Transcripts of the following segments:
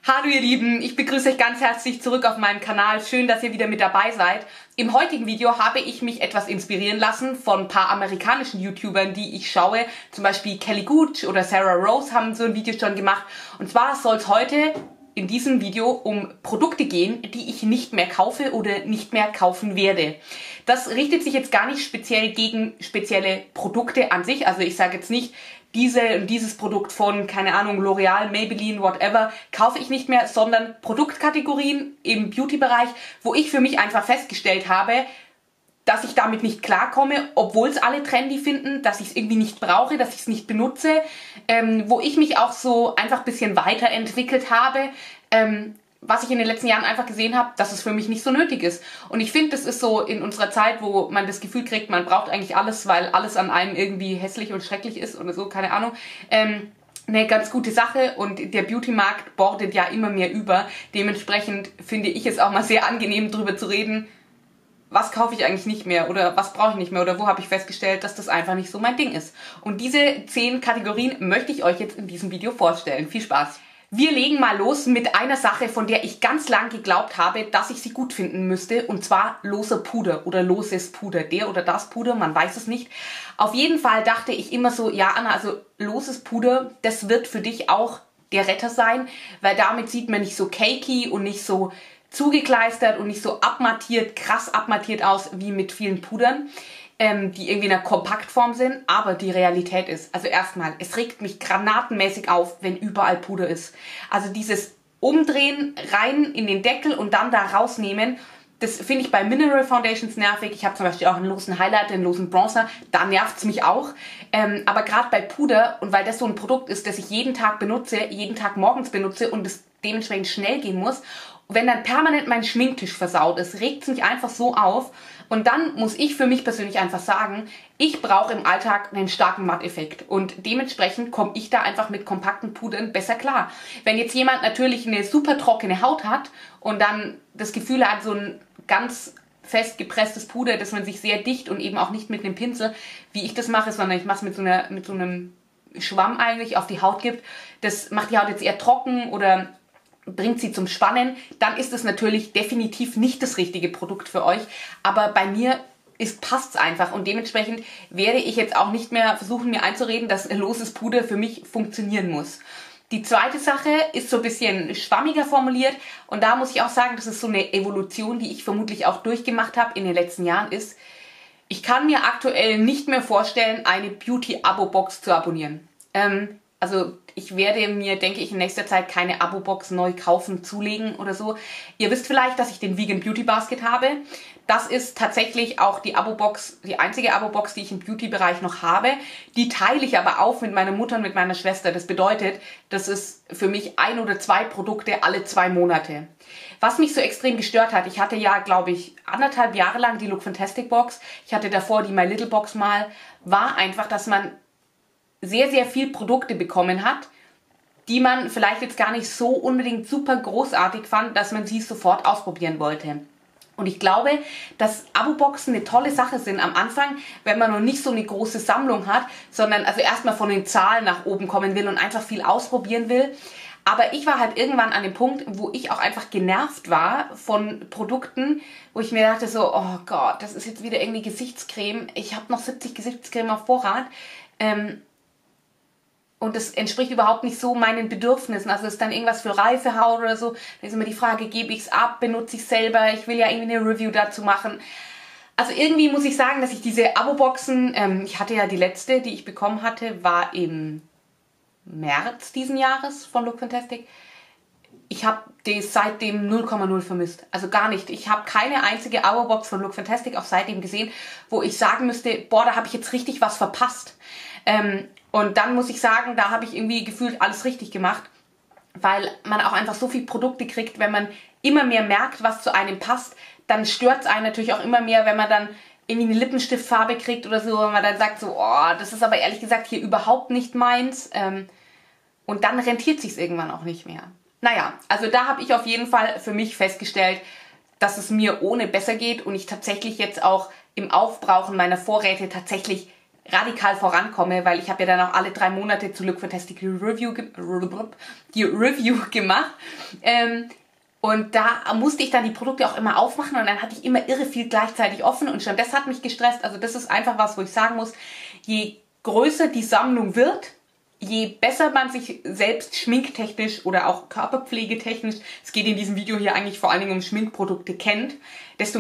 Hallo ihr Lieben, ich begrüße euch ganz herzlich zurück auf meinem Kanal. Schön, dass ihr wieder mit dabei seid. Im heutigen Video habe ich mich etwas inspirieren lassen von ein paar amerikanischen YouTubern, die ich schaue. Zum Beispiel Kelly Gooch oder Sarah Rose haben so ein Video schon gemacht. Und zwar soll es heute in diesem Video um Produkte gehen, die ich nicht mehr kaufe oder nicht mehr kaufen werde. Das richtet sich jetzt gar nicht speziell gegen spezielle Produkte an sich. Also ich sage jetzt nicht, dieses Produkt von, keine Ahnung, L'Oreal, Maybelline, whatever, kaufe ich nicht mehr, sondern Produktkategorien im Beauty-Bereich, wo ich für mich einfach festgestellt habe, dass ich damit nicht klarkomme, obwohl es alle trendy finden, dass ich es irgendwie nicht brauche, dass ich es nicht benutze, wo ich mich auch so einfach ein bisschen weiterentwickelt habe, was ich in den letzten Jahren einfach gesehen habe, dass es für mich nicht so nötig ist. Und ich finde, das ist so in unserer Zeit, wo man das Gefühl kriegt, man braucht eigentlich alles, weil alles an einem irgendwie hässlich und schrecklich ist oder so, keine Ahnung, eine ganz gute Sache, und der Beauty-Markt bordet ja immer mehr über. Dementsprechend finde ich es auch mal sehr angenehm, darüber zu reden, was kaufe ich eigentlich nicht mehr oder was brauche ich nicht mehr oder wo habe ich festgestellt, dass das einfach nicht so mein Ding ist. Und diese 10 Kategorien möchte ich euch jetzt in diesem Video vorstellen. Viel Spaß! Wir legen mal los mit einer Sache, von der ich ganz lang geglaubt habe, dass ich sie gut finden müsste, und zwar loser Puder oder loses Puder. Der oder das Puder, man weiß es nicht. Auf jeden Fall dachte ich immer so, ja Anna, also loses Puder, das wird für dich auch der Retter sein, weil damit sieht man nicht so cakey und nicht so zugekleistert und nicht so abmattiert, krass abmattiert aus wie mit vielen Pudern, die irgendwie in einer Kompaktform sind, aber die Realität ist, also erstmal, es regt mich granatenmäßig auf, wenn überall Puder ist. Also dieses Umdrehen, rein in den Deckel und dann da rausnehmen, das finde ich bei Mineral Foundations nervig. Ich habe zum Beispiel auch einen losen Highlighter, einen losen Bronzer, da nervt es mich auch. Aber gerade bei Puder, und weil das so ein Produkt ist, das ich jeden Tag benutze, jeden Tag morgens benutze und es dementsprechend schnell gehen muss, wenn dann permanent mein Schminktisch versaut ist, regt es mich einfach so auf. Und dann muss ich für mich persönlich einfach sagen, ich brauche im Alltag einen starken Matteffekt. Und dementsprechend komme ich da einfach mit kompakten Pudern besser klar. Wenn jetzt jemand natürlich eine super trockene Haut hat und dann das Gefühl hat, so ein ganz fest gepresstes Puder, dass man sich sehr dicht und eben auch nicht mit einem Pinsel, wie ich das mache, sondern ich mache es mit so einem Schwamm eigentlich auf die Haut gibt, das macht die Haut jetzt eher trocken oder bringt sie zum Spannen, dann ist es natürlich definitiv nicht das richtige Produkt für euch. Aber bei mir passt es einfach, und dementsprechend werde ich jetzt auch nicht mehr versuchen, mir einzureden, dass loses Puder für mich funktionieren muss. Die zweite Sache ist so ein bisschen schwammiger formuliert, und da muss ich auch sagen, das ist so eine Evolution, die ich vermutlich auch durchgemacht habe in den letzten Jahren, ist, ich kann mir aktuell nicht mehr vorstellen, eine Beauty-Abo-Box zu abonnieren. Also ich werde mir, denke ich, in nächster Zeit keine Abo-Box neu kaufen, zulegen oder so. Ihr wisst vielleicht, dass ich den Vegan Beauty Basket habe. Das ist tatsächlich auch die Abo-Box, die einzige Abo-Box, die ich im Beauty-Bereich noch habe. Die teile ich aber auf mit meiner Mutter und mit meiner Schwester. Das bedeutet, das ist für mich 1 oder 2 Produkte alle 2 Monate. Was mich so extrem gestört hat, ich hatte ja, glaube ich, 1,5 Jahre lang die Look Fantastic Box. Ich hatte davor die My Little Box mal. War einfach, dass man sehr, sehr viel Produkte bekommen hat, die man vielleicht jetzt gar nicht so unbedingt super großartig fand, dass man sie sofort ausprobieren wollte. Und ich glaube, dass Abo-Boxen eine tolle Sache sind am Anfang, wenn man noch nicht so eine große Sammlung hat, sondern also erstmal von den Zahlen nach oben kommen will und einfach viel ausprobieren will. Aber ich war halt irgendwann an dem Punkt, wo ich auch einfach genervt war von Produkten, wo ich mir dachte so, oh Gott, das ist jetzt wieder irgendwie Gesichtscreme. Ich habe noch 70 Gesichtscreme auf Vorrat. Und das entspricht überhaupt nicht so meinen Bedürfnissen. Also ist dann irgendwas für reife Haut oder so. Da ist immer die Frage, gebe ich es ab, benutze ich es selber? Ich will ja irgendwie eine Review dazu machen. Also irgendwie muss ich sagen, dass ich diese Abo-Boxen, ich hatte ja die letzte, die ich bekommen hatte, war im März diesen Jahres von Look Fantastic. Ich habe die seitdem 0,0 vermisst. Also gar nicht. Ich habe keine einzige Abo-Box von Look Fantastic auch seitdem gesehen, wo ich sagen müsste, boah, da habe ich jetzt richtig was verpasst. Und dann muss ich sagen, da habe ich irgendwie gefühlt alles richtig gemacht, weil man auch einfach so viele Produkte kriegt, wenn man immer mehr merkt, was zu einem passt, dann stört es einen natürlich auch immer mehr, wenn man dann irgendwie eine Lippenstiftfarbe kriegt oder so, wenn man dann sagt so, oh, das ist aber ehrlich gesagt hier überhaupt nicht meins. Und dann rentiert sich's irgendwann auch nicht mehr. Naja, also da habe ich auf jeden Fall für mich festgestellt, dass es mir ohne besser geht und ich tatsächlich jetzt auch im Aufbrauchen meiner Vorräte tatsächlich radikal vorankomme, weil ich habe ja dann auch alle 3 Monate zu Look Fantastic die Review gemacht. Und da musste ich dann die Produkte auch immer aufmachen und dann hatte ich immer irre viel gleichzeitig offen und schon das hat mich gestresst. Also das ist einfach was, wo ich sagen muss, je größer die Sammlung wird, je besser man sich selbst schminktechnisch oder auch körperpflegetechnisch, es geht in diesem Video hier eigentlich vor allen Dingen um Schminkprodukte, kennt, desto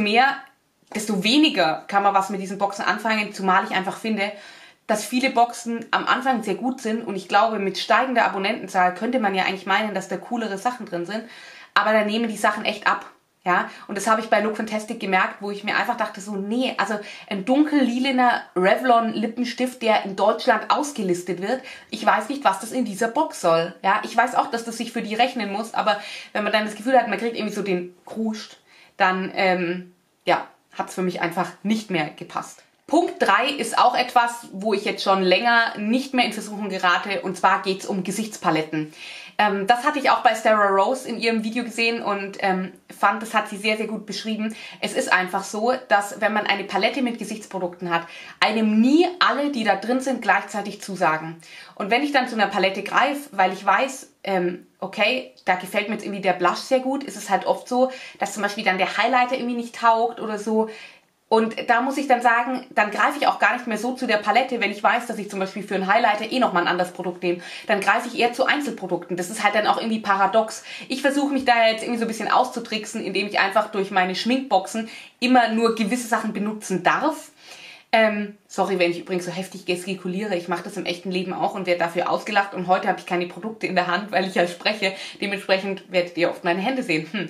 weniger kann man was mit diesen Boxen anfangen, zumal ich einfach finde, dass viele Boxen am Anfang sehr gut sind und ich glaube, mit steigender Abonnentenzahl könnte man ja eigentlich meinen, dass da coolere Sachen drin sind, aber da nehmen die Sachen echt ab. Ja, und das habe ich bei Look Fantastic gemerkt, wo ich mir einfach dachte so, nee, also ein dunkellilaner Revlon Lippenstift, der in Deutschland ausgelistet wird, ich weiß nicht, was das in dieser Box soll. Ja, ich weiß auch, dass das sich für die rechnen muss, aber wenn man dann das Gefühl hat, man kriegt irgendwie so den Kruscht, dann, ja, hat es für mich einfach nicht mehr gepasst. Punkt 3 ist auch etwas, wo ich jetzt schon länger nicht mehr in Versuchung gerate, und zwar geht es um Gesichtspaletten. Das hatte ich auch bei Sarah Rose in ihrem Video gesehen und fand, das hat sie sehr, sehr gut beschrieben. Es ist einfach so, dass wenn man eine Palette mit Gesichtsprodukten hat, einem nie alle, die da drin sind, gleichzeitig zusagen. Und wenn ich dann zu einer Palette greife, weil ich weiß, okay, da gefällt mir jetzt irgendwie der Blush sehr gut, ist es halt oft so, dass zum Beispiel dann der Highlighter irgendwie nicht taugt oder so. Und da muss ich dann sagen, dann greife ich auch gar nicht mehr so zu der Palette, wenn ich weiß, dass ich zum Beispiel für einen Highlighter nochmal ein anderes Produkt nehme. Dann greife ich eher zu Einzelprodukten. Das ist halt dann auch irgendwie paradox. Ich versuche mich da jetzt irgendwie so ein bisschen auszutricksen, indem ich einfach durch meine Schminkboxen immer nur gewisse Sachen benutzen darf. Sorry, wenn ich übrigens so heftig gestikuliere. Ich mache das im echten Leben auch und werde dafür ausgelacht. Und heute habe ich keine Produkte in der Hand, weil ich ja spreche. Dementsprechend werdet ihr oft meine Hände sehen.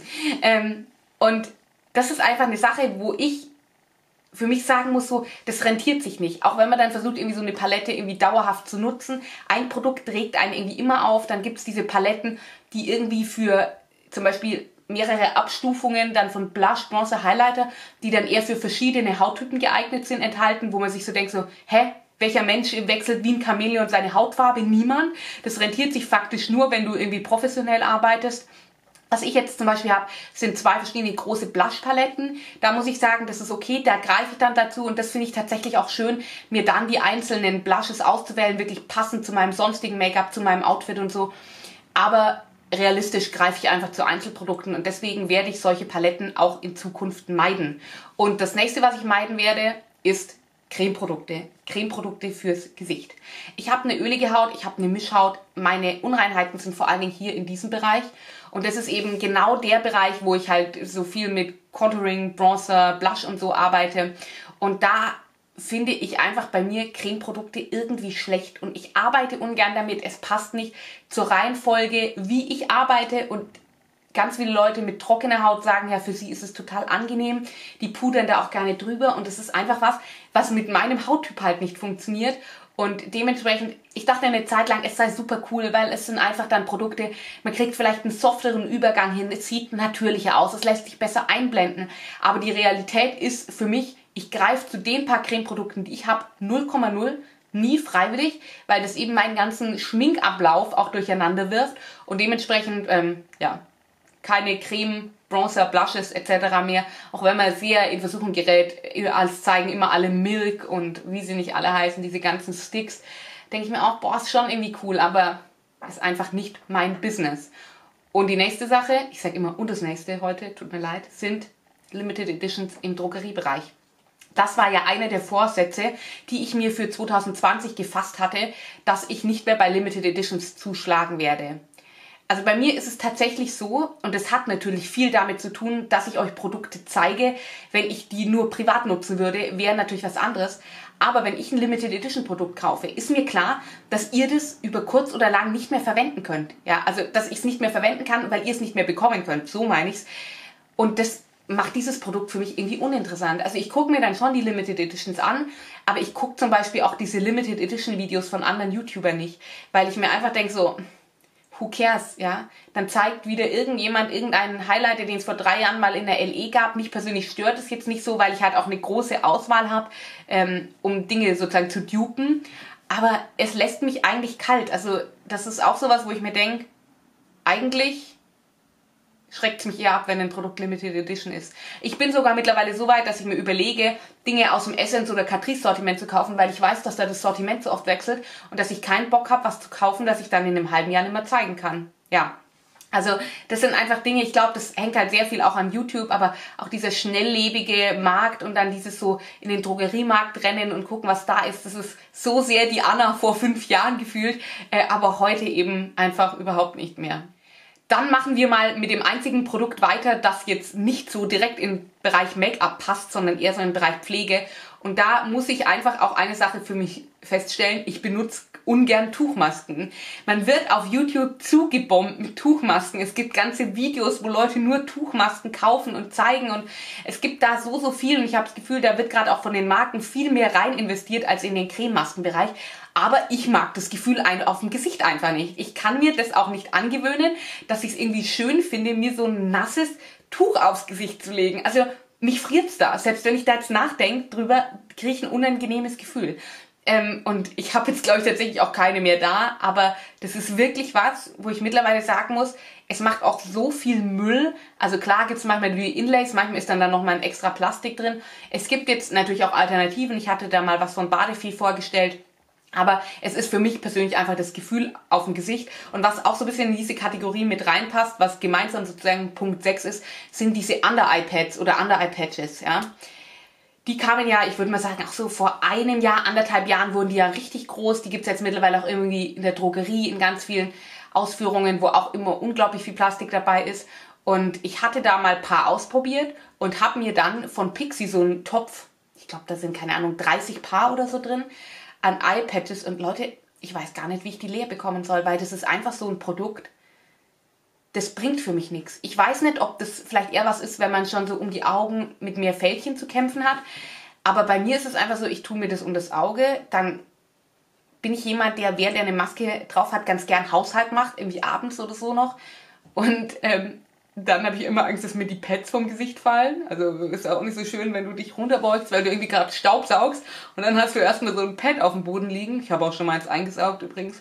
Und das ist einfach eine Sache, wo ich für mich sagen muss, so, das rentiert sich nicht. Auch wenn man dann versucht, irgendwie so eine Palette irgendwie dauerhaft zu nutzen. Ein Produkt regt einen irgendwie immer auf. Dann gibt es diese Paletten, die irgendwie für zum Beispiel mehrere Abstufungen dann von Blush, Bronzer, Highlighter, die dann eher für verschiedene Hauttypen geeignet sind, enthalten, wo man sich so denkt, so, hä? Welcher Mensch wechselt wie ein Chamäleon seine Hautfarbe? Niemand. Das rentiert sich faktisch nur, wenn du irgendwie professionell arbeitest. Was ich jetzt zum Beispiel habe, sind 2 verschiedene große Blush-Paletten. Da muss ich sagen, das ist okay, da greife ich dann dazu und das finde ich tatsächlich auch schön, mir dann die einzelnen Blushes auszuwählen, wirklich passend zu meinem sonstigen Make-up, zu meinem Outfit und so. Aber realistisch greife ich einfach zu Einzelprodukten und deswegen werde ich solche Paletten auch in Zukunft meiden. Und das nächste, was ich meiden werde, ist Cremeprodukte. Cremeprodukte fürs Gesicht. Ich habe eine ölige Haut, ich habe eine Mischhaut. Meine Unreinheiten sind vor allen Dingen hier in diesem Bereich. Und das ist eben genau der Bereich, wo ich halt so viel mit Contouring, Bronzer, Blush und so arbeite. Und da finde ich einfach bei mir Cremeprodukte irgendwie schlecht. Und ich arbeite ungern damit. Es passt nicht zur Reihenfolge, wie ich arbeite. Und ganz viele Leute mit trockener Haut sagen, ja, für sie ist es total angenehm. Die pudern da auch gerne drüber. Und das ist einfach was mit meinem Hauttyp halt nicht funktioniert. Und dementsprechend, ich dachte eine Zeit lang, es sei super cool, weil es sind einfach dann Produkte, man kriegt vielleicht einen softeren Übergang hin, es sieht natürlicher aus, es lässt sich besser einblenden. Aber die Realität ist für mich, ich greife zu den paar Cremeprodukten, die ich habe, 0,0, nie freiwillig, weil das eben meinen ganzen Schminkablauf auch durcheinander wirft. Und dementsprechend, ja, keine Creme, Bronzer, Blushes etc. mehr, auch wenn man sehr in Versuchung gerät, als zeigen immer alle Milk und wie sie nicht alle heißen, diese ganzen Sticks, denke ich mir auch, boah, ist schon irgendwie cool, aber ist einfach nicht mein Business. Und die nächste Sache, ich sage immer, und das nächste heute, tut mir leid, sind Limited Editions im Drogeriebereich. Das war ja einer der Vorsätze, die ich mir für 2020 gefasst hatte, dass ich nicht mehr bei Limited Editions zuschlagen werde. Also bei mir ist es tatsächlich so, und es hat natürlich viel damit zu tun, dass ich euch Produkte zeige. Wenn ich die nur privat nutzen würde, wäre natürlich was anderes. Aber wenn ich ein Limited Edition Produkt kaufe, ist mir klar, dass ihr das über kurz oder lang nicht mehr verwenden könnt. Ja, also dass ich es nicht mehr verwenden kann, weil ihr es nicht mehr bekommen könnt. So meine ich es. Und das macht dieses Produkt für mich irgendwie uninteressant. Also ich gucke mir dann schon die Limited Editions an, aber ich gucke zum Beispiel auch diese Limited Edition Videos von anderen YouTubern nicht, weil ich mir einfach denke so, who cares, ja? Dann zeigt wieder irgendjemand irgendeinen Highlighter, den es vor 3 Jahren mal in der LE gab. Mich persönlich stört es jetzt nicht so, weil ich halt auch eine große Auswahl habe, um Dinge sozusagen zu dupen. Aber es lässt mich eigentlich kalt. Also das ist auch sowas, wo ich mir denke, eigentlich schreckt es mich eher ab, wenn ein Produkt Limited Edition ist. Ich bin sogar mittlerweile so weit, dass ich mir überlege, Dinge aus dem Essence- oder Catrice-Sortiment zu kaufen, weil ich weiß, dass da das Sortiment so oft wechselt und dass ich keinen Bock habe, was zu kaufen, das ich dann in einem halben Jahr nicht mehr zeigen kann. Ja. Also das sind einfach Dinge, ich glaube, das hängt halt sehr viel auch an YouTube, aber auch dieser schnelllebige Markt und dann dieses so in den Drogeriemarkt rennen und gucken, was da ist, das ist so sehr die Anna vor 5 Jahren gefühlt, aber heute eben einfach überhaupt nicht mehr. Dann machen wir mal mit dem einzigen Produkt weiter, das jetzt nicht so direkt im Bereich Make-up passt, sondern eher so im Bereich Pflege. Und da muss ich einfach auch eine Sache für mich feststellen, ich benutze ungern Tuchmasken. Man wird auf YouTube zugebombt mit Tuchmasken. Es gibt ganze Videos, wo Leute nur Tuchmasken kaufen und zeigen und es gibt da so viel und ich habe das Gefühl, da wird gerade auch von den Marken viel mehr rein investiert als in den Crememaskenbereich. Aber ich mag das Gefühl auf dem Gesicht einfach nicht. Ich kann mir das auch nicht angewöhnen, dass ich es irgendwie schön finde, mir so ein nasses Tuch aufs Gesicht zu legen. Also mich friert's da. Selbst wenn ich da jetzt nachdenke drüber, kriege ich ein unangenehmes Gefühl. Und ich habe jetzt, glaube ich, tatsächlich auch keine mehr da, aber das ist wirklich was, wo ich mittlerweile sagen muss, es macht auch so viel Müll. Also klar gibt es manchmal die Inlays, manchmal ist dann da nochmal ein extra Plastik drin. Es gibt jetzt natürlich auch Alternativen. Ich hatte da mal was von Badefee vorgestellt. Aber es ist für mich persönlich einfach das Gefühl auf dem Gesicht. Und was auch so ein bisschen in diese Kategorie mit reinpasst, was gemeinsam sozusagen Punkt 6 ist, sind diese Under-Eye-Pads oder Under-Eye-Patches, ja. Die kamen ja, ich würde mal sagen, auch so vor einem Jahr, 1,5 Jahren wurden die ja richtig groß. Die gibt's jetzt mittlerweile auch irgendwie in der Drogerie in ganz vielen Ausführungen, wo auch immer unglaublich viel Plastik dabei ist. Und ich hatte da mal ein paar ausprobiert und habe mir dann von Pixi so einen Topf, ich glaube, da sind, keine Ahnung, 30 Paar oder so drin, an Eye-Patches. Und Leute, ich weiß gar nicht, wie ich die leer bekommen soll, weil das ist einfach so ein Produkt, das bringt für mich nichts. Ich weiß nicht, ob das vielleicht eher was ist, wenn man schon so um die Augen mit mehr Fältchen zu kämpfen hat. Aber bei mir ist es einfach so, ich tue mir das um das Auge, dann bin ich jemand, der, während er eine Maske drauf hat, ganz gern Haushalt macht, irgendwie abends oder so noch. Und dann habe ich immer Angst, dass mir die Pads vom Gesicht fallen. Also ist auch nicht so schön, wenn du dich runterbeugst, weil du irgendwie gerade Staub saugst. Und dann hast du erstmal so ein Pad auf dem Boden liegen. Ich habe auch schon mal eins eingesaugt übrigens.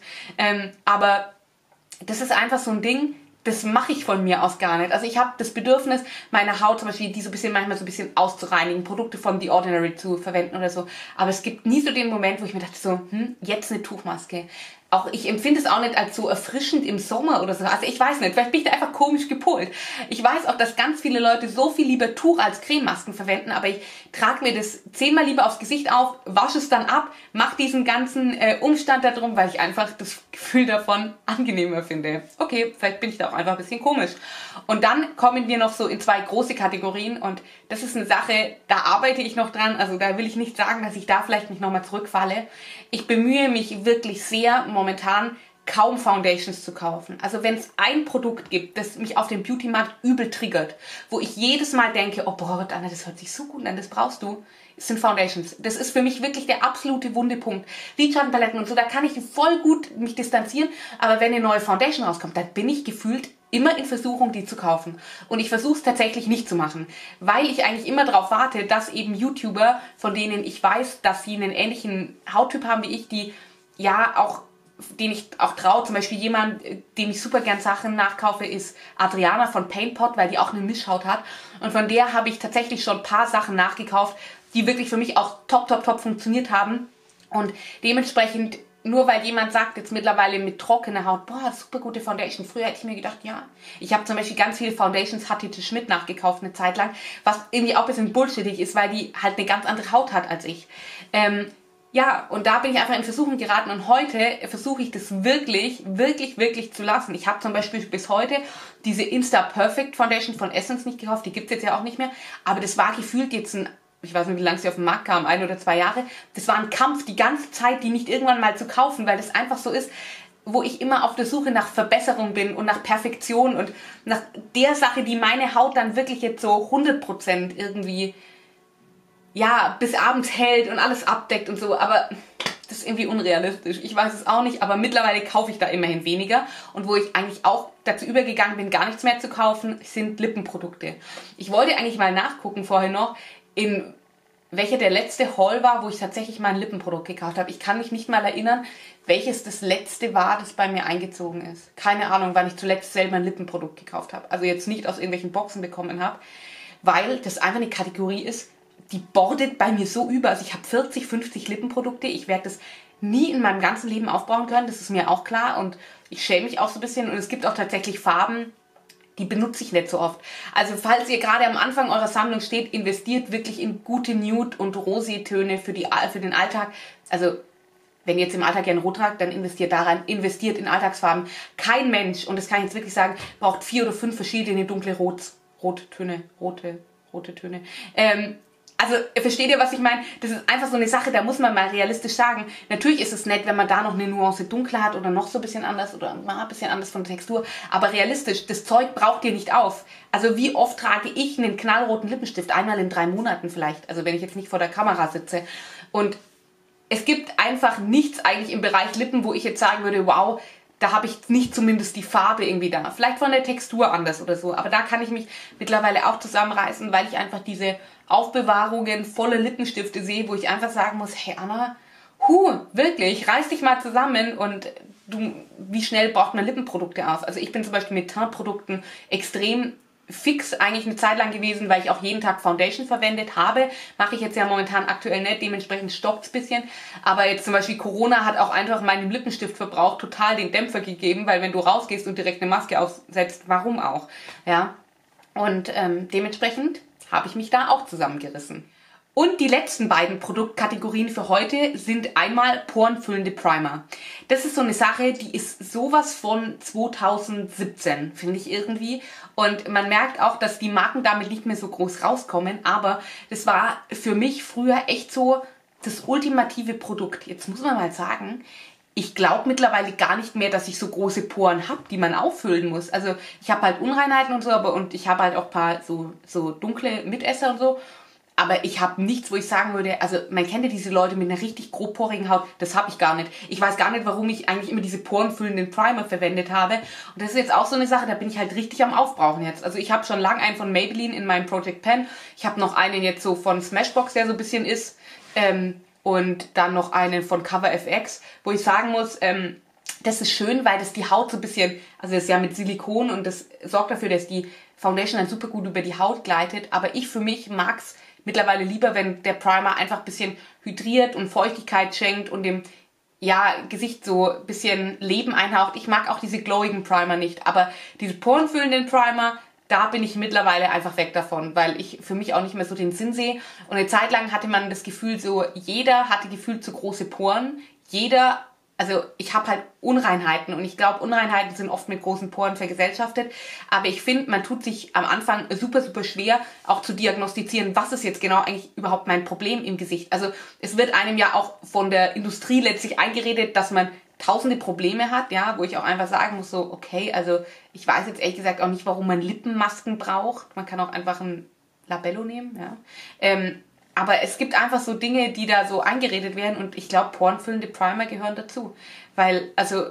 Aber das ist einfach so ein Ding, das mache ich von mir aus gar nicht. Also ich habe das Bedürfnis, meine Haut zum Beispiel, die so ein bisschen manchmal so ein bisschen auszureinigen, Produkte von The Ordinary zu verwenden oder so. Aber es gibt nie so den Moment, wo ich mir dachte so, jetzt eine Tuchmaske. Auch ich empfinde es auch nicht als so erfrischend im Sommer oder so. Also ich weiß nicht, vielleicht bin ich da einfach komisch gepolt. Ich weiß auch, dass ganz viele Leute so viel lieber Tuch als Crememasken verwenden, aber ich trage mir das 10-mal lieber aufs Gesicht auf, wasche es dann ab, mache diesen ganzen Umstand da drum, weil ich einfach das Gefühl davon angenehmer finde. Okay, vielleicht bin ich da auch einfach ein bisschen komisch. Und dann kommen wir noch so in 2 große Kategorien und das ist eine Sache, da arbeite ich noch dran. Also da will ich nicht sagen, dass ich da vielleicht nicht nochmal zurückfalle. Ich bemühe mich wirklich sehr, momentan kaum Foundations zu kaufen. Also wenn es ein Produkt gibt, das mich auf dem Beauty-Markt übel triggert, wo ich jedes Mal denke, oh boah, Anna, das hört sich so gut an, das brauchst du, sind Foundations. Das ist für mich wirklich der absolute Wundepunkt. Lidschattenpaletten und so, da kann ich voll gut mich distanzieren, aber wenn eine neue Foundation rauskommt, dann bin ich gefühlt immer in Versuchung, die zu kaufen. Und ich versuche es tatsächlich nicht zu machen, weil ich eigentlich immer darauf warte, dass eben YouTuber, von denen ich weiß, dass sie einen ähnlichen Hauttyp haben wie ich, die ja auch, den ich auch traue, zum Beispiel jemand, dem ich super gern Sachen nachkaufe, ist Adriana von Paintpot, weil die auch eine Mischhaut hat. Und von der habe ich tatsächlich schon ein paar Sachen nachgekauft, die wirklich für mich auch top funktioniert haben. Und dementsprechend, nur weil jemand sagt jetzt mittlerweile mit trockener Haut, boah, super gute Foundation. Früher hätte ich mir gedacht, ja. Ich habe zum Beispiel ganz viele Foundations HTT Schmidt nachgekauft eine Zeit lang, was irgendwie auch ein bisschen bullshittig ist, weil die halt eine ganz andere Haut hat als ich. Ja, und da bin ich einfach in Versuchung geraten und heute versuche ich das wirklich zu lassen. Ich habe zum Beispiel bis heute diese Insta Perfect Foundation von Essence nicht gekauft, die gibt's jetzt ja auch nicht mehr, aber das war gefühlt jetzt ich weiß nicht, wie lange sie auf den Markt kam, 1 oder 2 Jahre. Das war ein Kampf die ganze Zeit, die nicht irgendwann mal zu kaufen, weil das einfach so ist, wo ich immer auf der Suche nach Verbesserung bin und nach Perfektion und nach der Sache, die meine Haut dann wirklich jetzt so 100% irgendwie, ja, bis abends hält und alles abdeckt und so, aber das ist irgendwie unrealistisch. Ich weiß es auch nicht, aber mittlerweile kaufe ich da immerhin weniger. Und wo ich eigentlich auch dazu übergegangen bin, gar nichts mehr zu kaufen, sind Lippenprodukte. Ich wollte eigentlich mal nachgucken vorher noch, in welcher der letzte Haul war, wo ich tatsächlich mal ein Lippenprodukt gekauft habe. Ich kann mich nicht mal erinnern, welches das letzte war, das bei mir eingezogen ist. Keine Ahnung, wann ich zuletzt selber ein Lippenprodukt gekauft habe. Also jetzt nicht aus irgendwelchen Boxen bekommen habe, weil das einfach eine Kategorie ist, die bordet bei mir so über. Also ich habe 40, 50 Lippenprodukte. Ich werde das nie in meinem ganzen Leben aufbrauchen können. Das ist mir auch klar und ich schäme mich auch so ein bisschen. Und es gibt auch tatsächlich Farben, die benutze ich nicht so oft. Also falls ihr gerade am Anfang eurer Sammlung steht, investiert wirklich in gute Nude- und Rosé-Töne für den Alltag. Also wenn ihr jetzt im Alltag gerne rot tragt, dann investiert da rein, investiert in Alltagsfarben. Kein Mensch, und das kann ich jetzt wirklich sagen, braucht 4 oder 5 verschiedene dunkle rote Töne. Also versteht ihr, was ich meine? Das ist einfach so eine Sache, da muss man mal realistisch sagen. Natürlich ist es nett, wenn man da noch eine Nuance dunkler hat oder noch so ein bisschen anders oder mal ein bisschen anders von der Textur. Aber realistisch, das Zeug braucht ihr nicht auf. Also wie oft trage ich einen knallroten Lippenstift? Einmal in 3 Monaten vielleicht. Also wenn ich jetzt nicht vor der Kamera sitze. Und es gibt einfach nichts eigentlich im Bereich Lippen, wo ich jetzt sagen würde, wow, da habe ich nicht zumindest die Farbe irgendwie da. Vielleicht von der Textur anders oder so. Aber da kann ich mich mittlerweile auch zusammenreißen, weil ich einfach diese Aufbewahrungen, volle Lippenstifte sehe, wo ich einfach sagen muss, hey Anna, wirklich, reiß dich mal zusammen und wie schnell braucht man Lippenprodukte auf? Also ich bin zum Beispiel mit Tintprodukten extrem fix eigentlich eine Zeit lang gewesen, weil ich auch jeden Tag Foundation verwendet habe. Mache ich jetzt ja momentan aktuell nicht, dementsprechend stoppt es ein bisschen. Aber jetzt zum Beispiel Corona hat auch einfach meinem Lippenstiftverbrauch total den Dämpfer gegeben, weil wenn du rausgehst und direkt eine Maske aufsetzt, warum auch? Ja. Und dementsprechend habe ich mich da auch zusammengerissen. Und die letzten beiden Produktkategorien für heute sind einmal porenfüllende Primer. Das ist so eine Sache, die ist sowas von 2017, finde ich irgendwie. Und man merkt auch, dass die Marken damit nicht mehr so groß rauskommen. Aber das war für mich früher echt so das ultimative Produkt. Jetzt muss man mal sagen, ich glaube mittlerweile gar nicht mehr, dass ich so große Poren habe, die man auffüllen muss. Also ich habe halt Unreinheiten und so, und ich habe halt auch ein paar so dunkle Mitesser und so. Aber ich habe nichts, wo ich sagen würde, also man kennt ja diese Leute mit einer richtig grobporigen Haut, das habe ich gar nicht. Ich weiß gar nicht, warum ich eigentlich immer diese porenfüllenden Primer verwendet habe. Und das ist jetzt auch so eine Sache, da bin ich halt richtig am Aufbrauchen jetzt. Also ich habe schon lange einen von Maybelline in meinem Project Pen. Ich habe noch einen jetzt so von Smashbox, der so ein bisschen ist. Und dann noch einen von Cover FX, wo ich sagen muss, das ist schön, weil das die Haut so ein bisschen, also das ist ja mit Silikon und das sorgt dafür, dass die Foundation dann super gut über die Haut gleitet. Aber ich für mich mag's mittlerweile lieber, wenn der Primer einfach ein bisschen hydriert und Feuchtigkeit schenkt und dem Gesicht so ein bisschen Leben einhaucht. Ich mag auch diese glowigen Primer nicht, aber diese porenfüllenden Primer, da bin ich mittlerweile einfach weg davon, weil ich für mich auch nicht mehr so den Sinn sehe. Und eine Zeit lang hatte man das Gefühl, so jeder hatte gefühlt so große Poren, also ich habe halt Unreinheiten und ich glaube, Unreinheiten sind oft mit großen Poren vergesellschaftet, aber ich finde, man tut sich am Anfang super, super schwer, auch zu diagnostizieren, was ist jetzt genau eigentlich überhaupt mein Problem im Gesicht. Also es wird einem ja auch von der Industrie letztlich eingeredet, dass man tausende Probleme hat, ja, wo ich auch einfach sagen muss, so okay, also ich weiß jetzt ehrlich gesagt auch nicht, warum man Lippenmasken braucht. Man kann auch einfach ein Labello nehmen, ja. Aber es gibt einfach so Dinge, die da so eingeredet werden und ich glaube, porenfüllende Primer gehören dazu. Weil, also,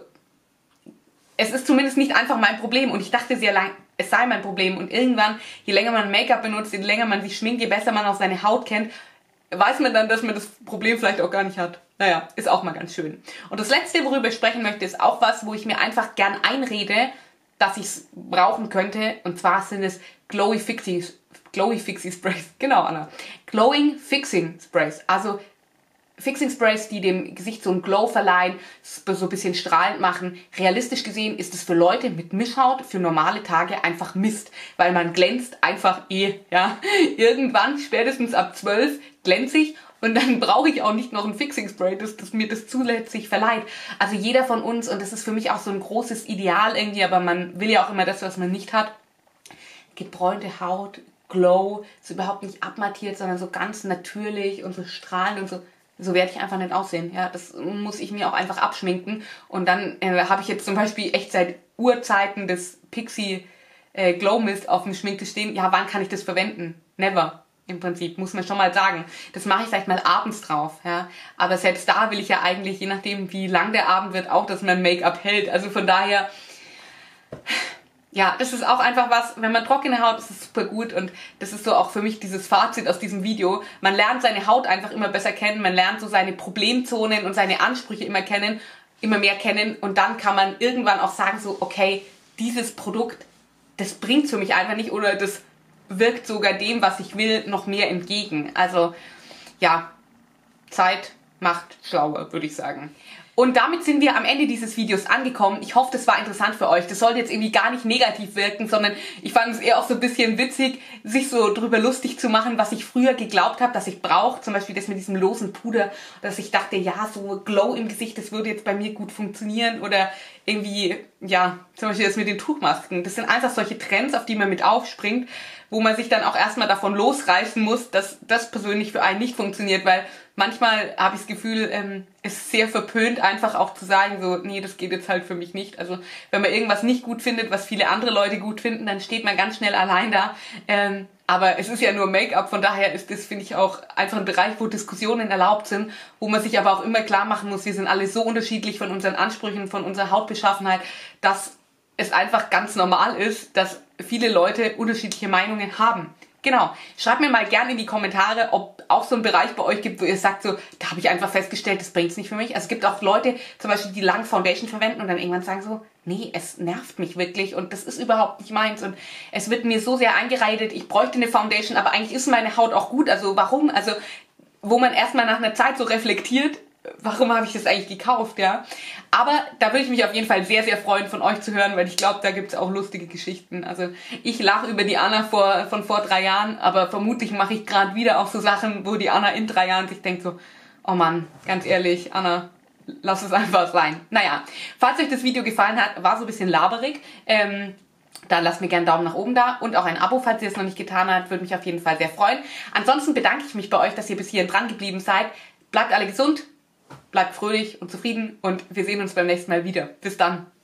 es ist zumindest nicht einfach mein Problem und ich dachte sehr lang, es sei mein Problem. Und irgendwann, je länger man Make-up benutzt, je länger man sich schminkt, je besser man auch seine Haut kennt, weiß man dann, dass man das Problem vielleicht auch gar nicht hat. Naja, ist auch mal ganz schön. Und das Letzte, worüber ich sprechen möchte, ist auch was, wo ich mir einfach gern einrede, dass ich es brauchen könnte. Und zwar sind es Glowy Fixie Sprays. Genau, Anna. Glowing Fixing Sprays. Also Fixing Sprays, die dem Gesicht so einen Glow verleihen, so ein bisschen strahlend machen. Realistisch gesehen ist es für Leute mit Mischhaut für normale Tage einfach Mist, weil man glänzt einfach ja. Irgendwann, spätestens ab 12, glänze ich und dann brauche ich auch nicht noch ein Fixing Spray, das mir das zusätzlich verleiht. Also jeder von uns, und das ist für mich auch so ein großes Ideal irgendwie, aber man will ja auch immer das, was man nicht hat. Gebräunte Haut, Glow, so überhaupt nicht abmattiert, sondern so ganz natürlich und so strahlend und so. So werde ich einfach nicht aussehen. Ja, das muss ich mir auch einfach abschminken. Und dann habe ich jetzt zum Beispiel echt seit Urzeiten das Pixie Glow Mist auf dem Schminktisch stehen. Ja, wann kann ich das verwenden? Never. Im Prinzip, muss man schon mal sagen. Das mache ich vielleicht mal abends drauf. Ja. Aber selbst da will ich ja eigentlich, je nachdem wie lang der Abend wird, auch, dass mein Make-up hält. Also von daher, ja, das ist auch einfach was, wenn man trockene Haut, ist es super gut und das ist so auch für mich dieses Fazit aus diesem Video. Man lernt seine Haut einfach immer besser kennen, man lernt so seine Problemzonen und seine Ansprüche immer mehr kennen und dann kann man irgendwann auch sagen so, okay, dieses Produkt, das bringt's für mich einfach nicht oder das wirkt sogar dem, was ich will, noch mehr entgegen. Also, ja, Zeit macht schlauer, würde ich sagen. Und damit sind wir am Ende dieses Videos angekommen. Ich hoffe, das war interessant für euch. Das sollte jetzt irgendwie gar nicht negativ wirken, sondern ich fand es eher auch so ein bisschen witzig, sich so drüber lustig zu machen, was ich früher geglaubt habe, dass ich brauche. Zum Beispiel das mit diesem losen Puder, dass ich dachte, ja, so Glow im Gesicht, das würde jetzt bei mir gut funktionieren. Oder irgendwie, ja, zum Beispiel das mit den Tuchmasken. Das sind einfach solche Trends, auf die man mit aufspringt, wo man sich dann auch erstmal davon losreißen muss, dass das persönlich für einen nicht funktioniert, weil manchmal habe ich das Gefühl, es ist sehr verpönt, einfach auch zu sagen, so, nee, das geht jetzt halt für mich nicht. Also wenn man irgendwas nicht gut findet, was viele andere Leute gut finden, dann steht man ganz schnell allein da. Aber es ist ja nur Make-up, von daher ist das, finde ich, auch einfach ein Bereich, wo Diskussionen erlaubt sind, wo man sich aber auch immer klar machen muss, wir sind alle so unterschiedlich von unseren Ansprüchen, von unserer Hautbeschaffenheit, dass es einfach ganz normal ist, dass viele Leute unterschiedliche Meinungen haben. Genau. Schreibt mir mal gerne in die Kommentare, ob auch so ein Bereich bei euch gibt, wo ihr sagt so, da habe ich einfach festgestellt, das bringt's nicht für mich. Also es gibt auch Leute, zum Beispiel, die lang Foundation verwenden und dann irgendwann sagen so, nee, es nervt mich wirklich und das ist überhaupt nicht meins und es wird mir so sehr eingeredet, ich bräuchte eine Foundation, aber eigentlich ist meine Haut auch gut, also warum? Also wo man erstmal nach einer Zeit so reflektiert, warum habe ich das eigentlich gekauft, ja? Aber da würde ich mich auf jeden Fall sehr, sehr freuen, von euch zu hören, weil ich glaube, da gibt es auch lustige Geschichten. Also ich lache über die Anna von vor 3 Jahren, aber vermutlich mache ich gerade wieder auch so Sachen, wo die Anna in 3 Jahren sich denkt so, oh Mann, ganz ehrlich, Anna, lass es einfach sein. Naja, falls euch das Video gefallen hat, war so ein bisschen laberig, dann lasst mir gerne einen Daumen nach oben da und auch ein Abo, falls ihr es noch nicht getan habt, würde mich auf jeden Fall sehr freuen. Ansonsten bedanke ich mich bei euch, dass ihr bis hierhin dran geblieben seid. Bleibt alle gesund. Bleibt fröhlich und zufrieden und wir sehen uns beim nächsten Mal wieder. Bis dann.